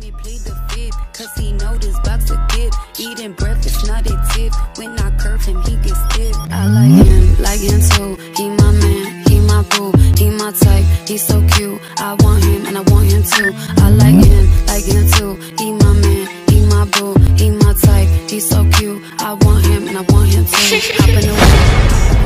me plead the fifth, cause he know this box a gift. Eating breakfast, not a tip. When I curve him, he gets stiff. I like him too. He my man, he my boo, he my type. He's so cute. I want him and I want him too. I like him too. He my man, he my boo, he my type. He's so cute. I want him and I want him too. Hop in the whip.